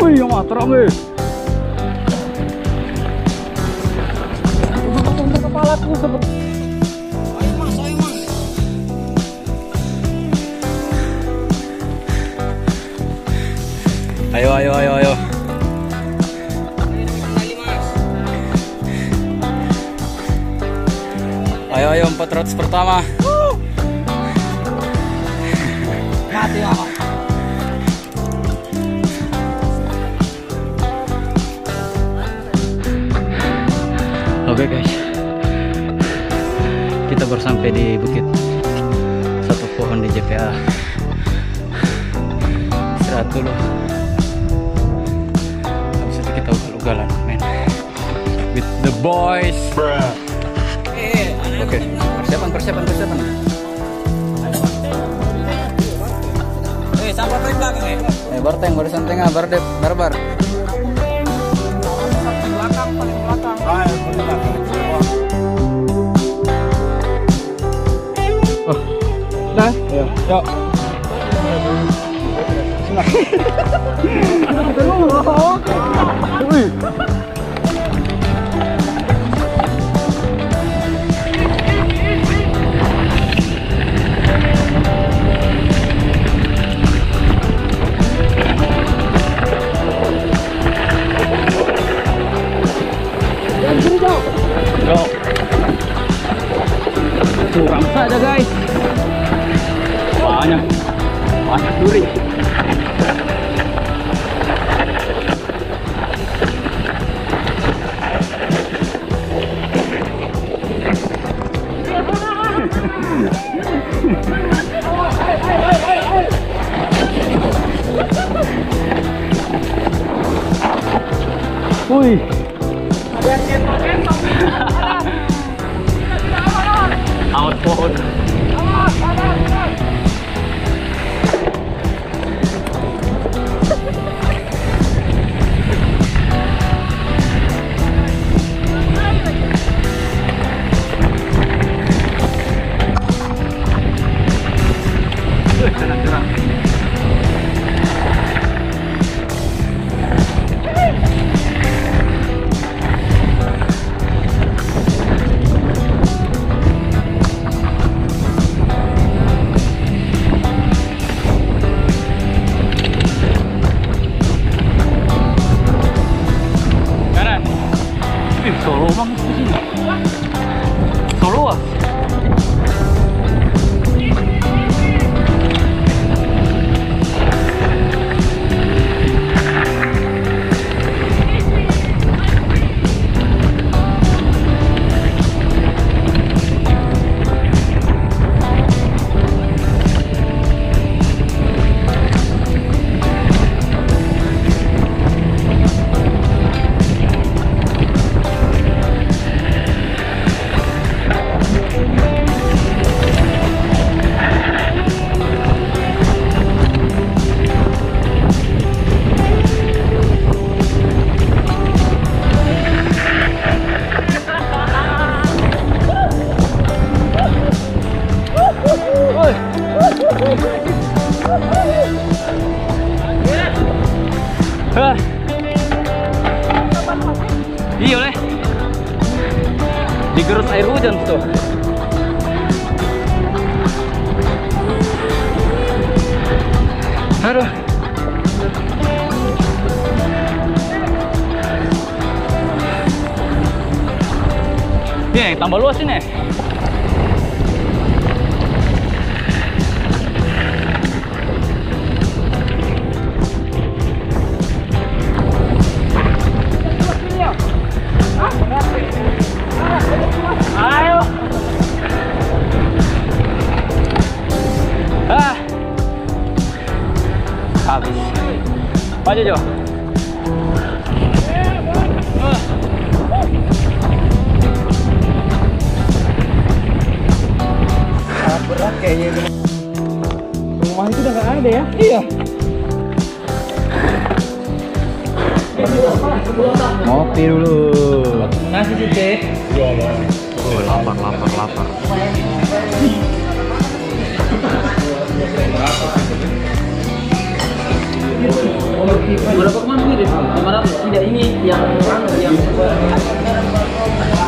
Wih, yang mah terang nih. Kepala tuh sebut. Ayo mas, ayo mas. Ayo. Ayo 400 pertama. Mati ya. Oke guys, kita baru sampai di bukit satu pohon di JPA. Istirahat dulu. Habis itu kita ugal-ugalan, men. With the boys. Oke, persiapan. Sampai belakang ya. Barteng barisan tengah, barbar. Belakang, paling belakang. Oh, dah? Ya. Yuk. Curang saja guys, banyak duri. Wih, ada kentok. Awat pohon. Cerah. Solo bang di sini. Solo ah. Iya oleh digerus air hujan tuh. Aduh. Nih, tambah luas ini. Ayo. Habis. Maju Jo. Sangat berat kayaknya itu. Rumah itu udah nggak ada ya? Iya. Ngopi dulu. Nasi sih teh. Oh, lapar. mirip. Berapa kemana mirip? 500? Tidak, ini yang anu yang